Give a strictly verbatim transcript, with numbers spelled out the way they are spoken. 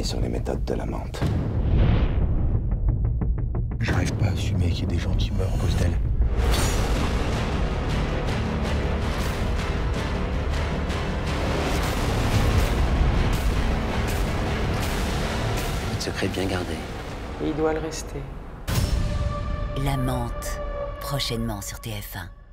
sur les méthodes de la menthe. J'arrive pas à assumer qu'il y ait des gens qui meurent à cause d'elle. Un secret bien gardé. Il doit le rester. La menthe, prochainement sur T F un.